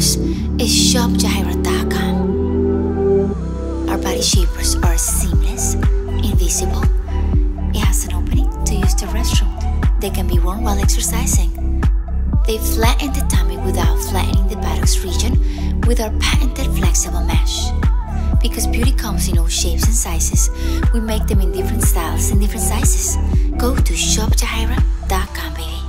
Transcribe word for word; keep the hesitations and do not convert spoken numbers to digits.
Shapers is shop jahira dot com. Our body shapers are seamless, invisible. It has an opening to use the restroom. They can be worn while exercising. They flatten the tummy without flattening the buttocks region with our patented flexible mesh. Because beauty comes in all shapes and sizes, we make them in different styles and different sizes. Go to shop jahira dot com, baby.